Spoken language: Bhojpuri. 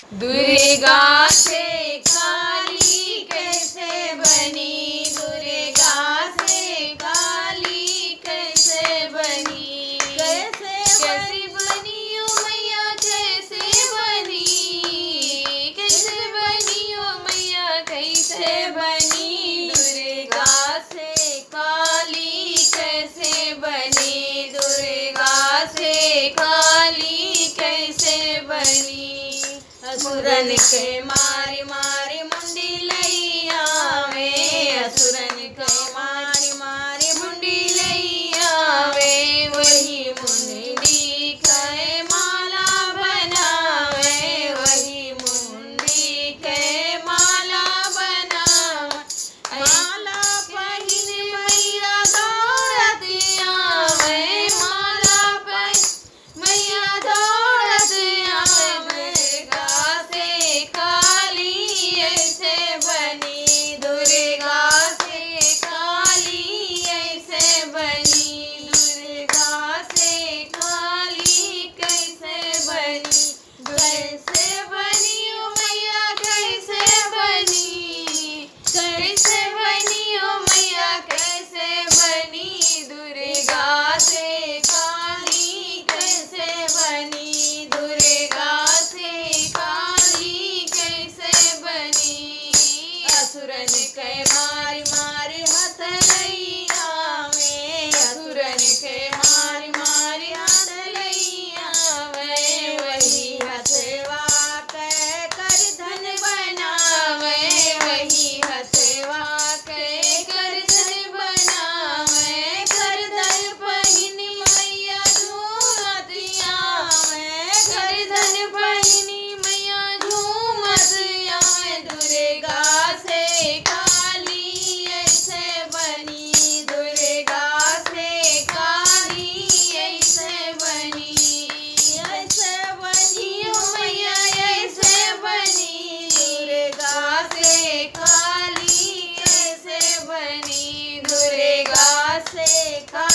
दुर्गा से काली कैसे बनी, दुर्गा से काली कैसे बनी, कैसे बनी ओ मैया कैसे बनी, कैसे बनी ओ मैया कैसे बनी, दुर्गा से काली कैसे बनी, दुर्गा से काली कैसे बनी। असुरन के मारी मारी मुंडी लैया वे, असुरन के मारी मारी मुंडी लैया वे, वही मुंडी के माला बनावे, वही मुंडी के माला बनावे, माला पहिन मैया दौड़त आवे, माला पहिन मैया दौड़त आवे, दुर्गा से काली ऐसे बनी, दुर्गा से काली ऐसे बनी, दुर्गा से काली कैसे बनी, कैसे बनी ओ मैया कैसे बनी, कैसे बनी ओ मैया कैसे बनी, दुर्गा से काली कैसे बनी, दुर्गा से काली कैसे बनी। असुरन के मारी मारी हाथ लैया वे, असुरन के मारी मारी हाथ लैया वे, वही हथवा के कर धन बनावे, वही हथवा के कर धन बनावे, कर धन पहिन मैया झूमत आवे, कर धन पहिनी मैया झूमत आवे, दुर्गा से काली ऐसे बनी, दुर्गा से काली ऐसे बनी, ऐसे बनी ओ मैया ऐसे बनी, दुर्गा से काली ऐसे बनी, दुर्गा से काली